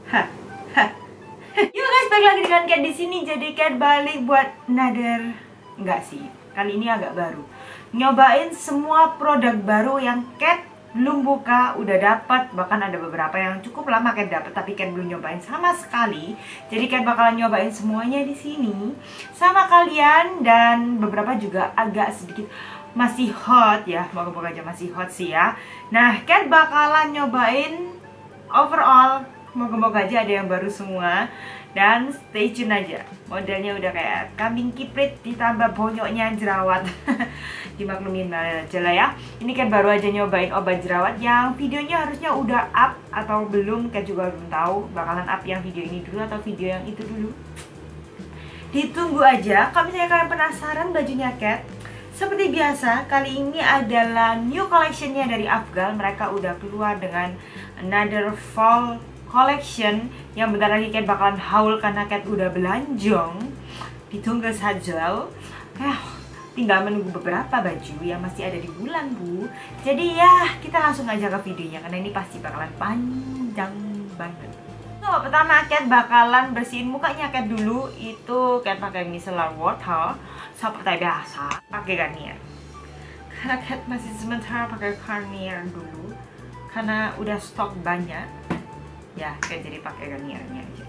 Hah, hah. Yo guys, balik lagi dengan Cat di sini. Jadi Cat balik buat another, enggak sih, kali ini agak baru. Nyobain semua produk baru yang Cat belum buka, udah dapat. Bahkan ada beberapa yang cukup lama Cat dapat, tapi Cat belum nyobain sama sekali. Jadi Cat bakalan nyobain semuanya di sini sama kalian, dan beberapa juga agak sedikit masih hot ya. Moga-moga aja masih hot sih ya. Nah, Cat bakalan nyobain overall. Moga-moga aja ada yang baru semua. Dan stay tune aja. Modelnya udah kayak kambing kiprit ditambah bonyoknya jerawat. Dimaklumin aja lah ya. Ini kan baru aja nyobain obat jerawat yang videonya harusnya udah up atau belum. Kan juga belum tahu bakalan up yang video ini dulu atau video yang itu dulu. Ditunggu aja. Kalau misalnya kalian penasaran bajunya Cat, seperti biasa, kali ini adalah new collectionnya dari Afgal. Mereka udah keluar dengan another fall collection yang bentar lagi Cat bakalan haul karena Cat udah belanjong. Ditunggu saja. Tinggal menunggu beberapa baju yang masih ada di bulan, Bu. Jadi ya, kita langsung aja ke videonya karena ini pasti bakalan panjang banget. So, pertama Cat bakalan bersihin mukanya Cat dulu. Itu Cat pakai micellar water seperti biasa, pakai Garnier. Karena Cat masih sementara pakai Garnier dulu karena udah stok banyak. Ya, Cat jadi pakai Garniernya aja.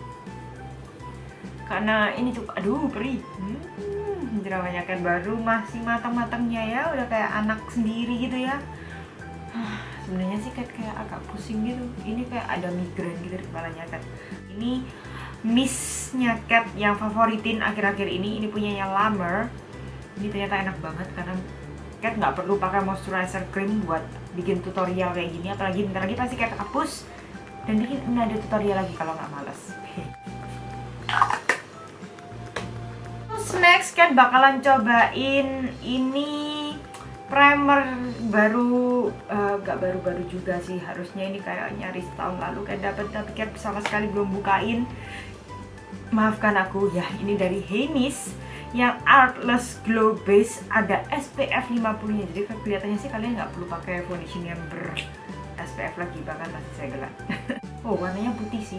Karena ini tuh, aduh perih. Jerawatnya Cat baru masih matang-matangnya ya, udah kayak anak sendiri gitu ya. Sebenarnya sih Cat kayak agak pusing gitu. Ini kayak ada migrain gitu di kepalanya Cat. Ini mistnya Cat yang favoritin akhir-akhir ini punyanya La Mer. Ini ternyata enak banget karena Cat nggak perlu pakai moisturizer cream buat bikin tutorial kayak gini. Apalagi bentar lagi pasti Cat hapus dan bikin ada tutorial lagi kalau nggak males. Next Cat bakalan cobain ini primer baru, gak baru-baru juga sih, harusnya ini kayak nyaris tahun lalu Cat dapat, tapi Cat sama sekali belum bukain. Maafkan aku ya, ini dari Heimis yang Artless Glow Base, ada SPF 50 nya. Jadi kelihatannya sih kalian nggak perlu pakai foundation yang ber SPF lagi, bahkan masih saya gelap. Oh, warnanya putih sih.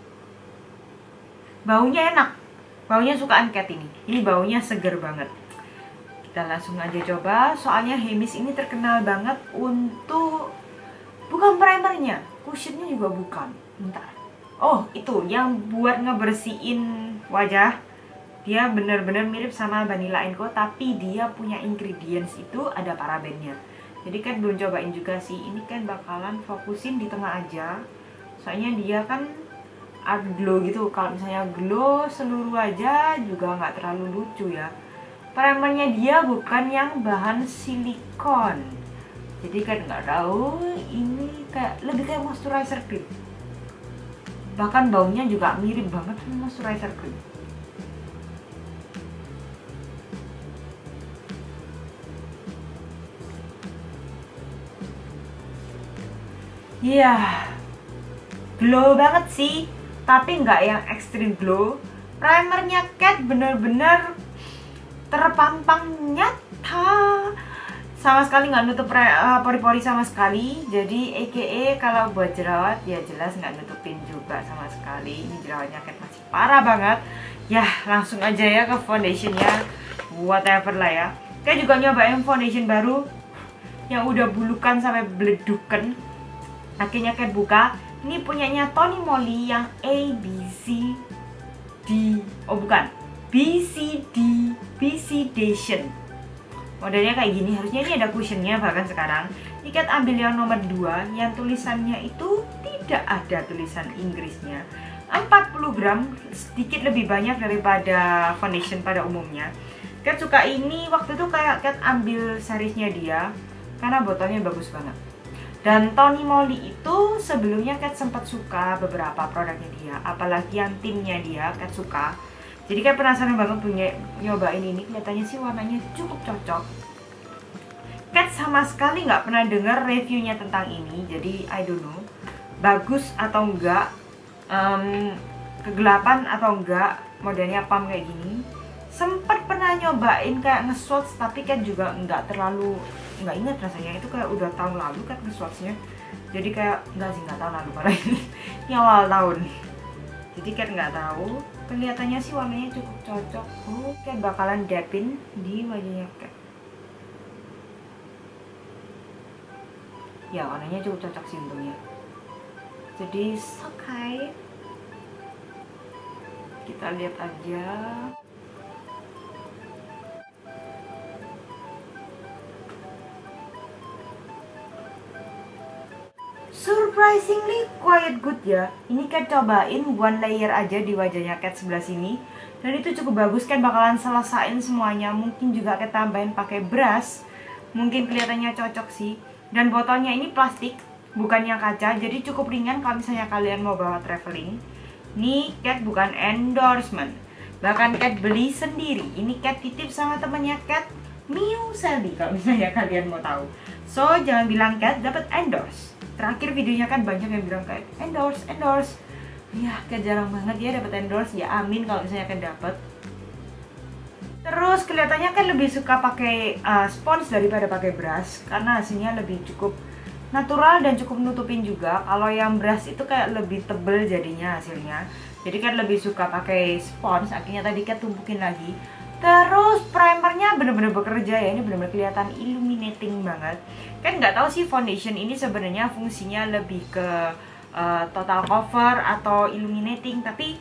Baunya enak. Baunya sukaan Cat ini. Ini baunya seger banget. Kita langsung aja coba. Soalnya Heimis ini terkenal banget untuk bukan primernya, cushionnya juga bukan. Bentar. Oh, itu yang buat ngebersihin wajah. Dia bener-bener mirip sama Vanilla Co, tapi dia punya ingredients itu ada parabennya. Jadi kan belum cobain juga sih. Ini kan bakalan fokusin di tengah aja. Soalnya dia kan art glow gitu. Kalau misalnya glow seluruh wajah juga nggak terlalu lucu ya. Primernya dia bukan yang bahan silikon. Jadi kan nggak tahu, ini kayak lebih kayak moisturizer cream. Bahkan baunya juga mirip banget sama moisturizer cream. Iya, glow banget sih, tapi nggak yang ekstrim glow. Primernya Cat bener-bener terpampang nyata, sama sekali nggak nutup pori-pori sama sekali. Jadi EKE kalau buat jerawat ya jelas nggak nutupin juga sama sekali. Ini jerawatnya Cat masih parah banget. Ya langsung aja ya ke foundationnya, whatever lah ya. Cat juga nyobain foundation baru yang udah bulukan sampai beledukan. Akhirnya Cat buka. Ini punyanya Tony Moly yang ABCD. Oh bukan, BCDation. Modelnya kayak gini. Harusnya ini ada cushionnya bahkan sekarang. Ini Cat ambil yang nomor 2 yang tulisannya itu tidak ada tulisan Inggrisnya. 40 gram, sedikit lebih banyak daripada foundation pada umumnya. Cat suka ini. Waktu itu kayak Cat ambil seriesnya dia karena botolnya bagus banget. Dan Tony Moly itu sebelumnya Cat sempat suka beberapa produknya dia, apalagi yang timnya dia Cat suka. Jadi Cat penasaran banget punya nyobain ini. Kelihatannya sih warnanya cukup cocok. Cat sama sekali nggak pernah dengar reviewnya tentang ini, jadi I don't know bagus atau enggak, kegelapan atau enggak, modelnya pump kayak gini. Sempat pernah nyobain kayak nge-swatch, tapi Cat juga nggak ingat rasanya, itu kayak udah tahun lalu Cat nge-swatchnya. Jadi kayak nggak tahu lalu parah ini awal tahun. Jadi Cat nggak tahu. Kelihatannya sih warnanya cukup cocok. Cat bakalan dapin di wajahnya Cat. Ya warnanya cukup cocok sih untungnya. Jadi oke. Kita lihat aja. Surprisingly quite good ya. Ini Cat cobain one layer aja di wajahnya Cat sebelah sini, dan itu cukup bagus. Cat bakalan selesain semuanya. Mungkin juga Cat tambahin pakai brush. Mungkin kelihatannya cocok sih. Dan botolnya ini plastik, bukan yang kaca, jadi cukup ringan kalau misalnya kalian mau bawa traveling. Ini Cat bukan endorsement, bahkan Cat beli sendiri. Ini Cat titip sama temannya Cat, Miu Selby, kalau misalnya kalian mau tahu. So jangan bilang Cat dapat endorse. Terakhir videonya kan banyak yang bilang kayak endorse. Ya Cat jarang banget ya dapat endorse. Ya amin kalau misalnya Cat dapat. Terus kelihatannya kan lebih suka pakai spons daripada pakai brush, karena hasilnya lebih cukup natural dan cukup nutupin juga. Kalau yang brush itu kayak lebih tebel jadinya hasilnya. Jadi kan lebih suka pakai spons. Akhirnya tadi Cat tumpukin lagi. Terus primernya bener-bener bekerja ya. Ini bener-bener kelihatan illuminating banget. Kan nggak tahu sih foundation ini sebenarnya fungsinya lebih ke total cover atau illuminating, tapi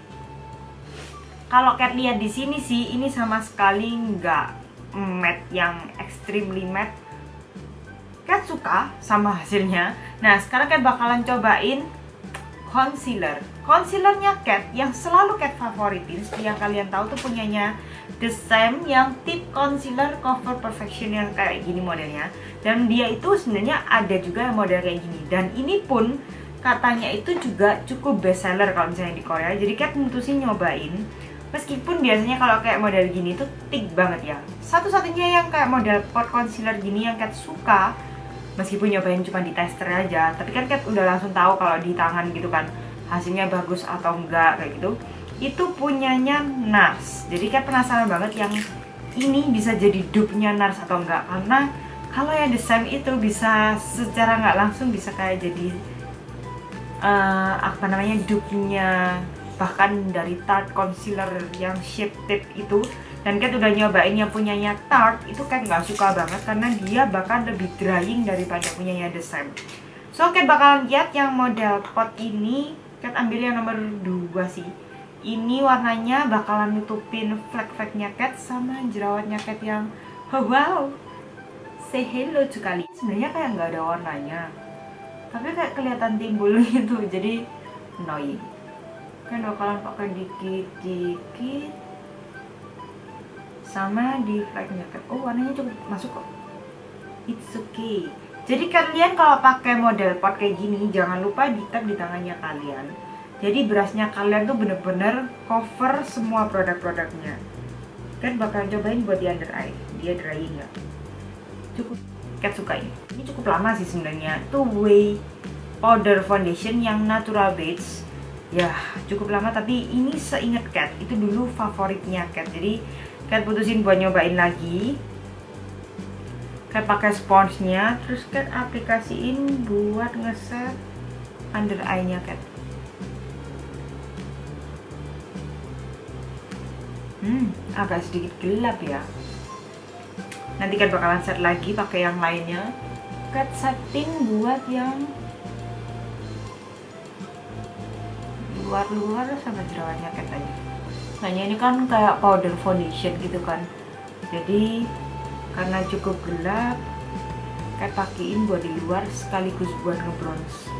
kalau Cat lihat di sini sih, ini sama sekali nggak matte yang extremely matte. Cat suka sama hasilnya. Nah, sekarang Cat bakalan cobain concealer. Concealernya Cat yang selalu Cat favoritin, seperti yang kalian tahu tuh punyanya The Same, yang tip concealer cover perfection yang kayak gini modelnya. Dan dia itu sebenarnya ada juga yang model kayak gini. Dan ini pun katanya itu juga cukup best seller kalau misalnya di Korea. Jadi Cat mutusin nyobain. Meskipun biasanya kalau kayak model gini tuh thick banget ya. Satu-satunya yang kayak model pot concealer gini yang Cat suka, meskipun nyobain cuma di tester aja, tapi kan Cat udah langsung tahu kalau di tangan gitu kan hasilnya bagus atau enggak kayak gitu. Itu punyanya NARS. Jadi Cat penasaran banget yang ini bisa jadi dupe-nya NARS atau enggak, karena kalau yang The Same itu bisa secara nggak langsung bisa kayak jadi dupe-nya bahkan dari Tarte concealer yang shape tip itu. Dan Cat udah nyobain yang punyanya Tarte, itu Cat nggak suka banget karena dia bahkan lebih drying daripada punyanya The Same. So Cat bakalan lihat yang model pot ini. Cat ambil yang nomor 2 sih. Ini warnanya bakalan nutupin flek-fleknya Cat sama jerawatnya Cat yang wow, say hello sekali. Sebenarnya kayak nggak ada warnanya, tapi kayak kelihatan timbul gitu, jadi annoying. Kan bakalan pakai dikit-dikit sama di flagnya Cat. Oh, warnanya cukup masuk kok. It's okay. Jadi kalian kalau pakai model pot kayak gini, jangan lupa di tap di tangannya kalian. Jadi brushnya kalian tuh bener-bener cover semua produk-produknya. Kan bakalan cobain buat di under eye. Dia drying nggak? Cukup. Cat suka ini. Ini cukup lama sih sebenarnya. Itu Way Powder Foundation yang natural beige. Ya cukup lama, tapi ini seinget Cat itu dulu favoritnya Cat. Jadi Cat putusin buat nyobain lagi. Cat pakai sponsnya, terus Cat aplikasiin buat ngeset under eye-nya Cat. Agak sedikit gelap ya. Nanti Cat bakalan set lagi pakai yang lainnya. Cat setting buat yang luar-luar sama jerawatnya Cat aja. Soalnya ini kan kayak powder foundation gitu kan. Jadi karena cukup gelap, Cat pakein buat di luar sekaligus buat nge-bronze.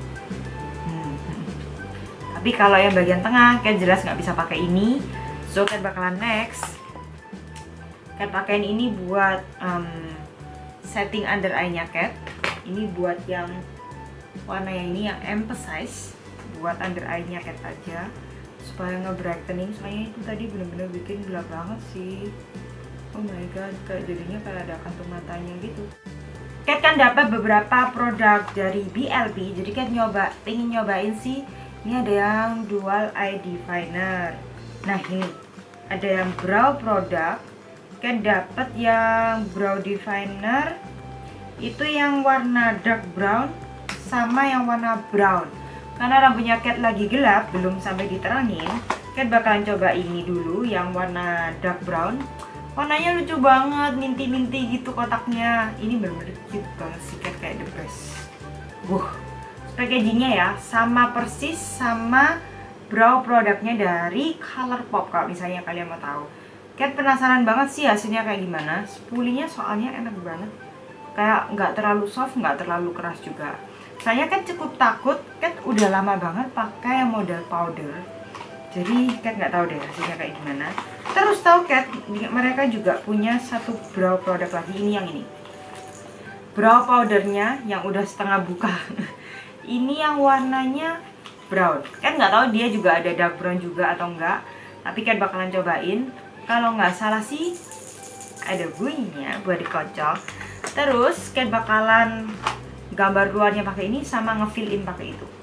Tapi kalau yang bagian tengah Cat jelas nggak bisa pakai ini. So Cat bakalan next Cat pakein ini buat setting under eye-nya Cat. Ini buat yang warna yang ini yang emphasize, buat under eye-nya Cat aja supaya nge-brightening. Soalnya itu tadi bener-bener bikin gelap banget sih. Oh my god, kayak jadinya kayak ada kantung matanya gitu. Cat kan dapat beberapa produk dari BLP, jadi Cat pengen nyobain sih. Ini ada yang dual eye definer. Nah ini ada yang brow produk. Cat dapat yang brow definer itu yang warna dark brown sama yang warna brown. Karena rambutnya Cat lagi gelap, belum sampai diterangin, Cat bakalan coba ini dulu yang warna dark brown. Warnanya lucu banget, minti-minti gitu kotaknya. Ini bener-bener cute banget sih, Cat kayak the best. Packagingnya ya sama persis sama brow produknya dari Colourpop kalau misalnya kalian mau tahu. Cat penasaran banget sih hasilnya kayak gimana. Spulinya soalnya enak banget, kayak nggak terlalu soft, nggak terlalu keras juga. Saya kan cukup takut, Cat udah lama banget pakai model powder, jadi Cat nggak tahu deh hasilnya kayak gimana. Terus tahu Cat, mereka juga punya satu brow produk lagi, ini yang ini. Brow powdernya yang udah setengah buka. Ini yang warnanya brown. Cat nggak tahu dia juga ada dark brown juga atau enggak, tapi Cat bakalan cobain. Kalau nggak salah sih ada bunyinya buat dikocok. Terus Cat bakalan gambar luarnya pakai ini sama ngefill in pakai itu.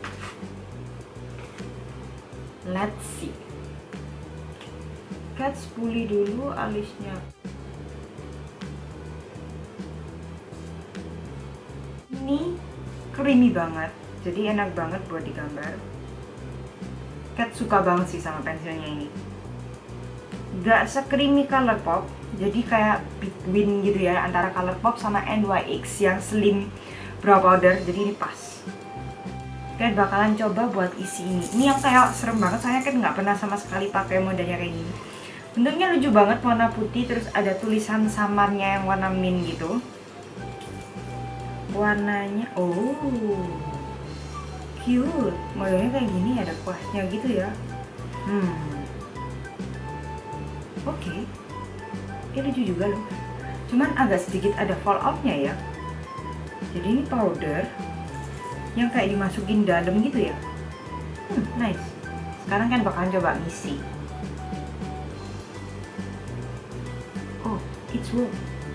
Let's see. Cat spuli dulu alisnya. Ini creamy banget, jadi enak banget buat digambar. Cat suka banget sih sama pensilnya ini. Gak se-creamy Colourpop, jadi kayak between gitu ya, antara Colourpop sama NYX yang slim brow powder, jadi ini pas. Cat bakalan coba buat isi ini. Ini yang kayak serem banget, saya kan nggak pernah sama sekali pakai modelnya kayak gini. Bentuknya lucu banget, warna putih, terus ada tulisan samarnya yang warna mint gitu. Warnanya, cute. Modelnya kayak gini, ada kuasnya gitu ya. Oke. Ini lucu juga loh. Cuman agak sedikit ada falloutnya ya. Jadi ini powder yang kayak dimasukin dalam gitu ya. Nice. Sekarang kan bakalan coba ngisi. Oh, it's work.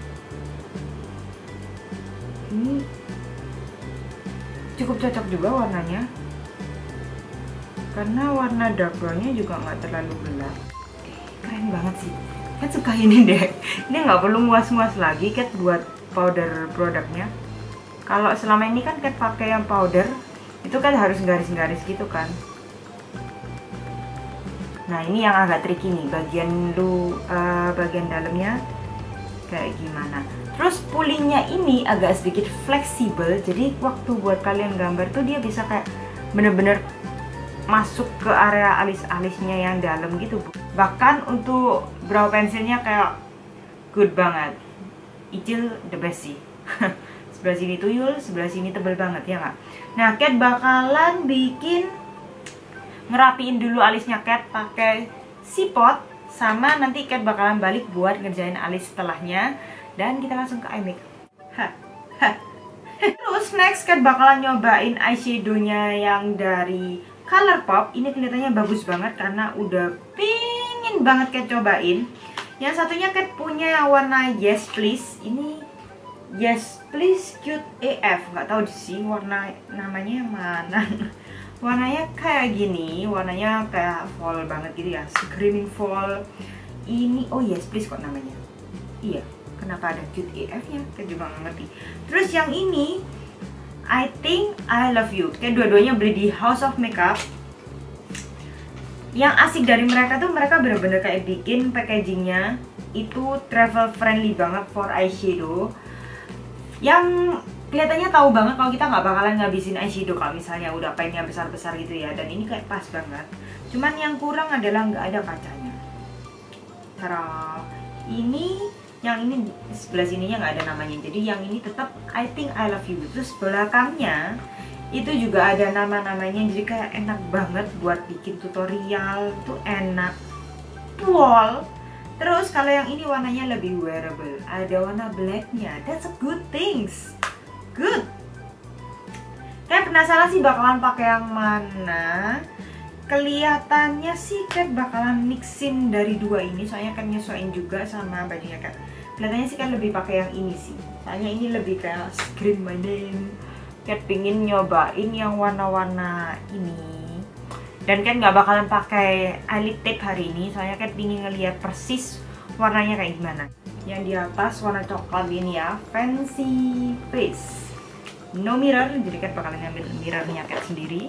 Ini cukup cocok juga warnanya, karena warna dark brownnya juga nggak terlalu gelap. Keren banget sih. Cat suka ini deh. Ini nggak perlu muas-muas lagi Cat buat powder produknya. Kalau selama ini kan Cat pakai yang powder, itu kan harus garis-garis gitu kan. Nah ini yang agak tricky nih, bagian dalamnya kayak gimana. Terus pulingnya ini agak sedikit fleksibel, jadi waktu buat kalian gambar tuh dia bisa kayak bener-bener masuk ke area alis-alisnya yang dalam gitu. Bahkan untuk brow pensilnya kayak good banget. Icil the best sih. Sebelah sini tuyul, sebelah sini tebel banget ya nggak? Nah Cat bakalan ngerapiin dulu alisnya Cat pakai sipot, sama nanti Cat bakalan balik buat ngerjain alis setelahnya, dan kita langsung ke eye makeup. Terus next Cat bakalan nyobain eyeshadownya yang dari Colourpop. Ini kelihatannya bagus banget karena udah pingin banget Cat cobain. Yang satunya Cat punya yang warna Yes Please. Ini Yes Please Cute AF, nggak tahu sih warna namanya mana. Warnanya kayak gini, warnanya kayak fall banget gitu ya, screaming fall. Ini oh Yes Please kok namanya. Iya, kenapa ada Cute AF nya? Kita juga nggak ngerti. Terus yang ini I Think I Love You. Kayak dua-duanya beli di House of Makeup. Yang asik dari mereka tuh mereka bener-bener kayak bikin packagingnya itu travel friendly banget for eyeshadow. Yang kelihatannya tahu banget kalau kita nggak bakalan ngabisin eyeshadow kalau misalnya udah pennya besar-besar gitu ya. Dan ini kayak pas banget. Cuman yang kurang adalah nggak ada kacanya. Tara, yang ini sebelah sininya nggak ada namanya. Jadi yang ini tetap I Think I Love You. Terus belakangnya itu juga ada nama-namanya. Jadi kayak enak banget buat bikin tutorial. Tuh enak. Wow. Terus kalau yang ini warnanya lebih wearable, ada warna blacknya. That's a good things. Good. Kayak penasaran sih bakalan pakai yang mana. Kelihatannya sih Cat bakalan mixin dari dua ini, soalnya kan nyesuaiin juga sama bajunya Cat. Kelihatannya sih kan lebih pakai yang ini sih. Soalnya ini lebih kayak scream my name. Cat pingin nyobain yang warna-warna ini. Dan kan nggak bakalan pakai eyelid tape hari ini, soalnya kan pingin ngeliat persis warnanya kayak gimana. Yang di atas warna coklat ini ya, Fancy Face. no mirror, jadi Cat bakalan ngambil mirrornya Cat sendiri.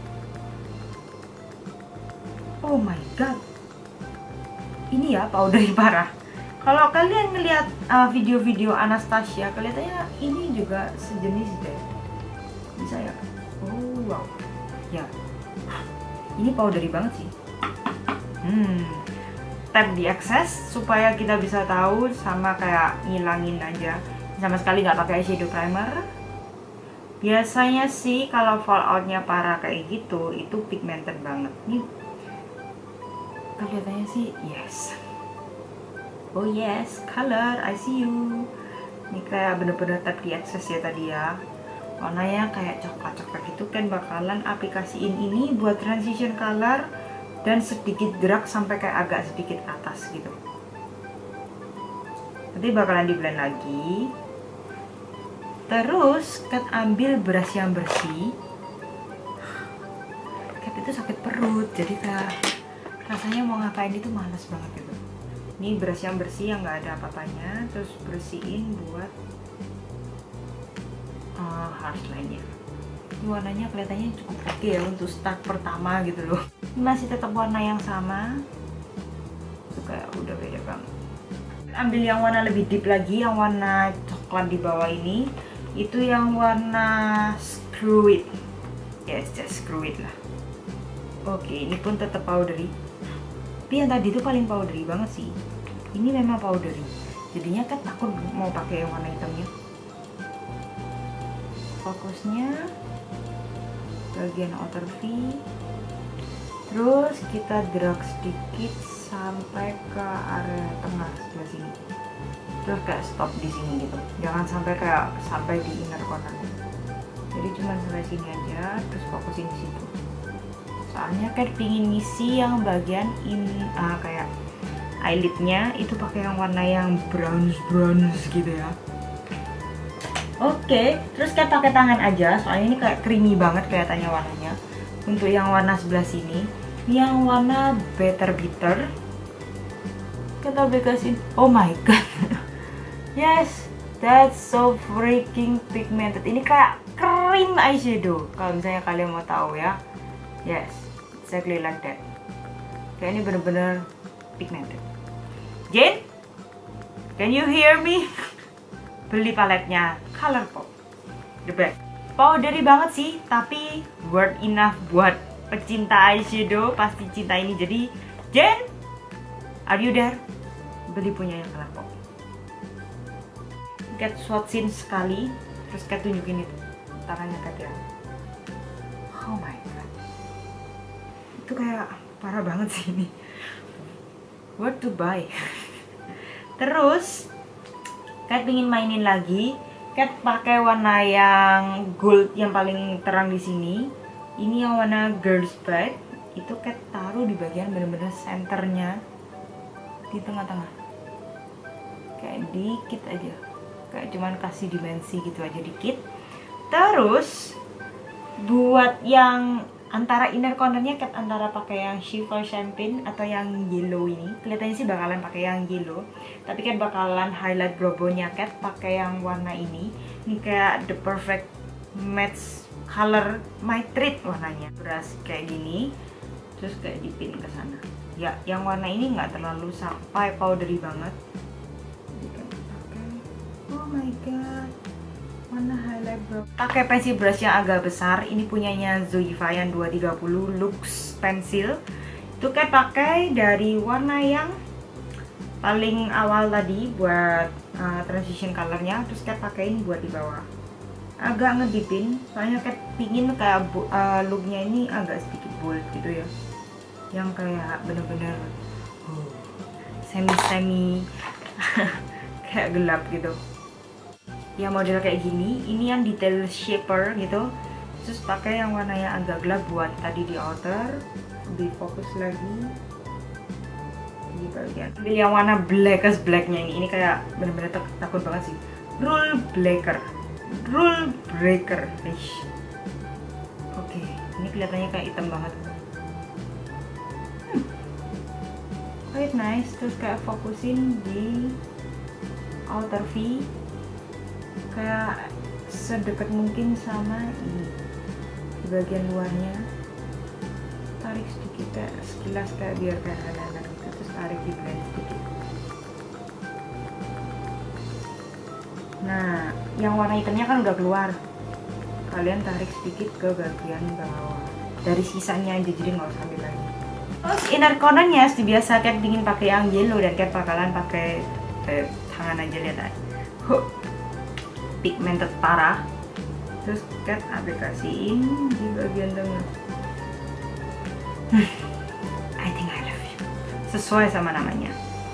Oh my god, ini ya powder parah. Kalau kalian ngelihat video-video Anastasia, kelihatannya ini juga sejenis deh. Bisa ya? Oh wow, ya. Ini powdery banget sih. Tap di excess supaya kita bisa tahu, sama kayak ngilangin aja. Sama sekali nggak pakai eyeshadow primer. Biasanya sih kalau falloutnya parah kayak gitu, itu pigmented banget. Ini kelihatannya sih yes. Oh yes, color, I see you. Ini kayak bener-bener tap di excess ya tadi ya. Warnanya kayak coklat-coklat gitu kan, bakalan aplikasiin ini buat transition color dan sedikit gerak sampai kayak agak sedikit atas gitu. Nanti bakalan di blend lagi. Terus Cat ambil brush yang bersih. Cat itu sakit perut, jadi kayak rasanya mau ngapain itu males banget gitu. Ini brush yang bersih yang nggak ada apa-apanya, terus bersihin buat harsh line-nya. Ini warnanya kelihatannya cukup oke ya untuk start pertama gitu loh. Ini masih tetap warna yang sama, itu kayak udah beda banget. Ambil yang warna lebih deep lagi, yang warna coklat di bawah ini. Itu yang warna Screw It. Yes, just Screw It lah. Oke, ini pun tetap powdery. Tapi yang tadi itu paling powdery banget sih. Ini memang powdery, jadinya kan takut mau pakai yang warna hitamnya. Fokusnya bagian outer V, terus kita drag sedikit sampai ke area tengah sebelah sini, terus kayak stop di sini gitu, jangan sampai kayak sampai di inner corner. Jadi cuma sampai sini aja, terus fokusin di situ. Soalnya kayak pingin ngisi yang bagian kayak eyelidnya itu pakai yang warna yang bronze gitu ya. Oke, terus kayak pakai tangan aja, soalnya ini kayak creamy banget kelihatannya warnanya. Untuk yang warna sebelah sini, yang warna Better Bitter, kita bekesin. Oh my god, yes, that's so freaking pigmented. Ini kayak cream eyeshadow, kalau misalnya kalian mau tahu ya. Yes, exactly like that. Kayak ini bener-bener pigmented. Jane, can you hear me? Beli paletnya Colourpop, the best. Powdery banget sih, tapi worth enough buat pecinta eyeshadow, pasti cinta ini. Jadi Jane, are you there? Beli punya yang Colourpop. Cat swatchin sekali, terus Cat tunjukin itu tangannya Cat ya. Oh my god, itu kayak parah banget sih ini. What to buy? Terus Cat ingin mainin lagi. Cat pakai warna yang gold yang paling terang di sini. Ini yang warna Girls Bad. Itu Cat taruh di bagian bener-bener senternya, di tengah-tengah. Kayak dikit aja. Kayak cuman kasih dimensi gitu aja dikit. Terus buat yang antara inner cornernya Cat antara pakai yang Shiver Champagne atau yang yellow ini. Kelihatannya sih bakalan pakai yang yellow, tapi Cat bakalan highlight brow bone-nya Cat pakai yang warna ini. Ini kayak the perfect match color my treat warnanya. Brush kayak gini, terus kayak dipin ke sana. Ya, yang warna ini nggak terlalu sampai powdery banget. Oh my god, warna highlight brow. Pakai pencil brush yang agak besar. Ini punyanya Zoeva yang 230 Lux Pencil. Itu Cat pakai dari warna yang paling awal tadi buat transition colornya. Terus Cat pakein buat di bawah. Agak ngedipin, soalnya Cat pingin kayak looknya ini agak sedikit bold gitu ya. Yang kayak bener-bener semi-semi kayak gelap gitu. Ya model kayak gini, ini yang detail shaper gitu. Terus pakai yang warnanya agak gelap buat tadi di outer. Lebih fokus lagi di bagian. Ambil yang warna blackest blacknya ini kayak bener-bener takut banget sih. Rule breaker. Oke, ini kelihatannya kayak hitam banget. Quite nice. Terus kayak fokusin di outer V. Kayak sedekat mungkin sama ini di bagian luarnya. Tarik sedikit kayak sekilas kayak biar kayak highlighter gitu, terus tarik di blend sedikit. Nah, yang warna hitamnya kan udah keluar. Kalian tarik sedikit ke bagian bawah. Dari sisanya aja, jadi nggak usah ambil lagi. Terus inner cornernya seperti biasa Kat ingin pakai yang yellow dan Kat bakalan pakai tangan aja, lihat aja. Pigmented parah. Terus Kat aplikasiin di bagian tengah. I think I love you. Sesuai sama namanya.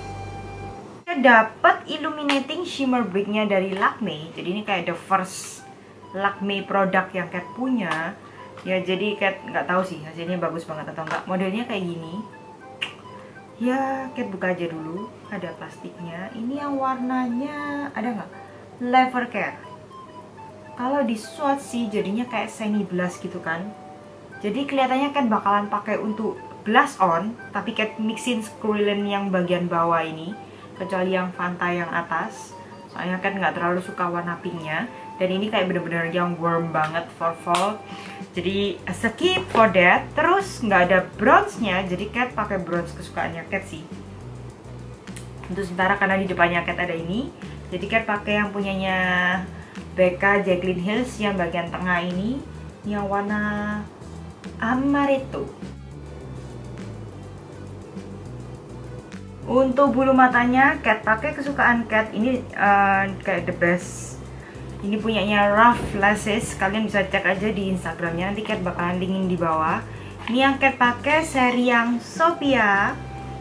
Dapat illuminating shimmer bricknya dari Lakme. Jadi ini kayak the first Lakme produk yang Kat punya. Ya jadi Kat nggak tahu sih hasilnya bagus banget atau enggak. Modelnya kayak gini. Ya Kat buka aja dulu. Ada plastiknya. Ini yang warnanya ada nggak? Leather care. Kalau di swatch sih jadinya kayak semi blush gitu kan. Jadi kelihatannya Kat bakalan pakai untuk blush on, tapi Kat mixin squirrelin yang bagian bawah ini, kecuali yang Fanta yang atas. Soalnya Kat nggak terlalu suka warna pinknya. Dan ini kayak bener-bener yang warm banget for fall. Jadi skip for that. Terus nggak ada bronze-nya, jadi Kat pakai bronze kesukaannya Kat sih. Untuk sementara karena di depannya Kat ada ini, jadi Kat pakai yang punyanya Becca Jaclyn Hills yang bagian tengah ini, yang warna amaretto. Untuk bulu matanya Kat pakai kesukaan Kat ini kayak the best. Ini punyanya Rough Lashes, kalian bisa cek aja di Instagramnya, nanti Kat bakalan linkin di bawah. Ini yang Kat pakai seri yang Sophia.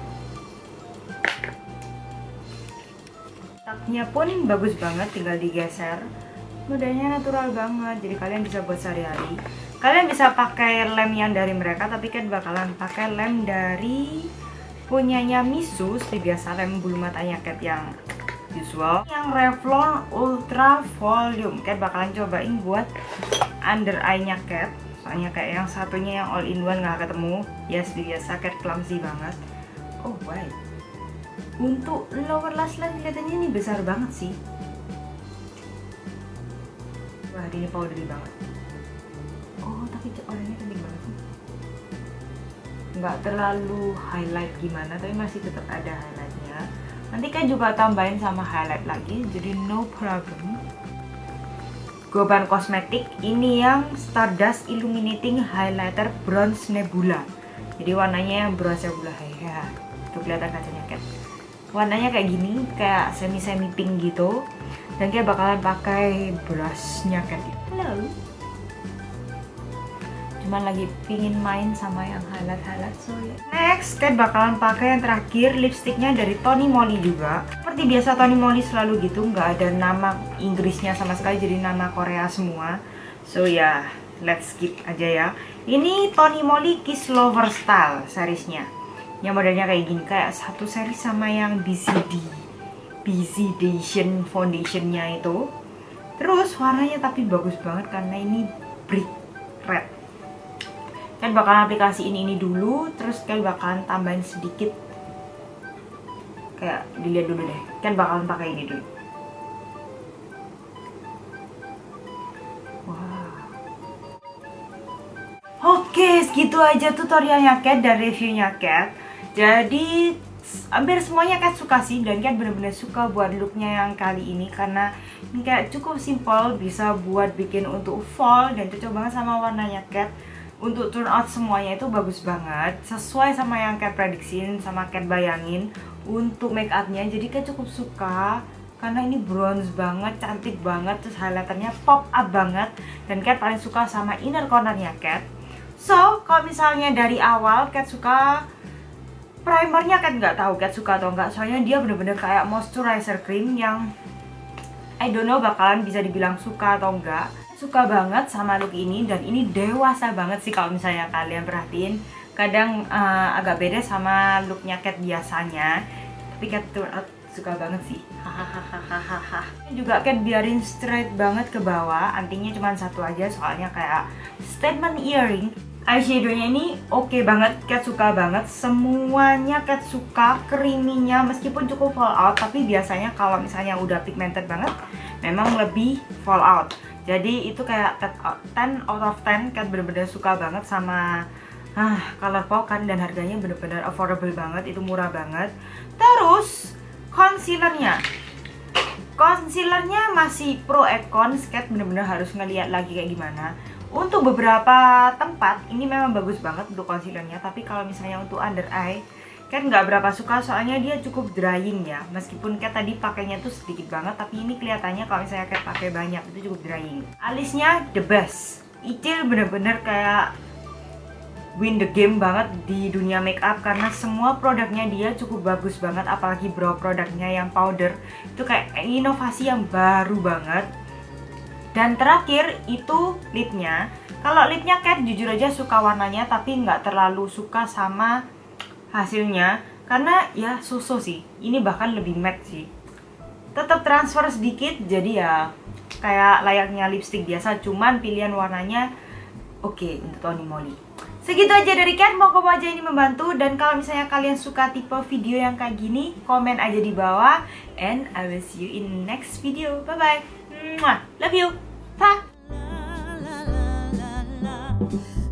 Taknya pun bagus banget, tinggal digeser. Modelnya natural banget, jadi kalian bisa buat sehari-hari. Kalian bisa pakai lem yang dari mereka, tapi Kat bakalan pakai lem dari punyanya Misuh, seperti biasa lem bulu matanya Kat yang usual. Yang Revlon Ultra Volume Kat bakalan cobain buat under eye-nya Kat. Soalnya kayak yang satunya yang all in one nggak ketemu. Ya seperti biasa Kat clumsy banget. Oh wow. Untuk lower lash line kelihatannya ini besar banget sih. Wah ini powdery banget. Oh tapi orangnya cantik banget sih. Nggak terlalu highlight gimana, tapi masih tetap ada highlightnya. Nanti kan juga tambahin sama highlight lagi, jadi no problem. Goban Cosmetic ini yang Stardust Illuminating Highlighter Bronze Nebula. Jadi warnanya yang bronze nebula ya. Tuh kelihatan kacanya Kat. Warnanya kayak gini, kayak semi pink gitu. Dan Kat bakalan pakai brushnya Kat. Halo. Cuman lagi pingin main sama yang highlight so ya. Next, Kat bakalan pakai yang terakhir lipstiknya dari Tony Moly juga. Seperti biasa Tony Moly selalu gitu, nggak ada nama Inggrisnya sama sekali, jadi nama Korea semua. So ya, let's skip aja ya. Ini Tony Moly Kiss Lover Style seriesnya. Yang modelnya kayak gini, kayak satu seri sama yang BCDation foundationnya itu. Terus warnanya tapi bagus banget karena ini brick red. Kan bakalan aplikasiin ini dulu, terus kan bakalan tambahin sedikit. Kayak dilihat dulu deh. Kan bakalan pakai ini dulu. Wah. Oke, segitu aja tutorialnya Kat dan reviewnya Kat. Jadi hampir semuanya Kat suka sih, dan Kat bener-bener suka buat looknya yang kali ini karena ini kayak cukup simple, bisa buat bikin untuk fall dan cocok banget sama warnanya Kat. Untuk turn out semuanya itu bagus banget, sesuai sama yang Kat prediksiin, sama Kat bayangin untuk make upnya. Jadi Kat cukup suka karena ini bronze banget, cantik banget, terus highlighternya pop up banget. Dan Kat paling suka sama inner cornernya Kat. So kalau misalnya dari awal Kat suka primernya, Kat nggak tahu Kat suka atau enggak, soalnya dia bener-bener kayak moisturizer cream yang I don't know bakalan bisa dibilang suka atau enggak. Suka banget sama look ini, dan ini dewasa banget sih kalau misalnya kalian perhatiin. Kadang agak beda sama looknya Kat biasanya, tapi Kat suka banget sih. Hahaha. Juga Kat biarin straight banget ke bawah, antingnya cuma satu aja soalnya kayak statement earring. Eyeshadownya ini oke banget, Kat suka banget. Semuanya Kat suka, creaminya meskipun cukup fall out, tapi biasanya kalau misalnya udah pigmented banget memang lebih fall out. Jadi itu kayak 10 out of 10. Cat bener-bener suka banget sama ColourPop kan, dan harganya bener-bener affordable banget, itu murah banget. Terus concealernya masih Pro Econ. Cat bener-bener harus ngeliat lagi kayak gimana. Untuk beberapa tempat ini memang bagus banget untuk concealernya, tapi kalau misalnya untuk under eye Cat nggak berapa suka, soalnya dia cukup drying ya. Meskipun Cat tadi pakainya tuh sedikit banget, tapi ini kelihatannya kalau misalnya Cat pakai banyak itu cukup drying. Alisnya the best. Icil bener-bener kayak win the game banget di dunia makeup, karena semua produknya dia cukup bagus banget. Apalagi brow produknya yang powder itu kayak inovasi yang baru banget. Dan terakhir itu lipnya. Kalau lipnya Cat jujur aja suka warnanya, tapi nggak terlalu suka sama hasilnya, karena ya so-so sih. Ini bahkan lebih matte sih. Tetap transfer sedikit, jadi ya kayak layaknya lipstick biasa, cuman pilihan warnanya oke untuk Tony Moly. Segitu aja dari Cat, moga aja ini membantu. Dan kalau misalnya kalian suka tipe video yang kayak gini, komen aja di bawah. And I will see you in next video. Bye bye. Love you. Bye.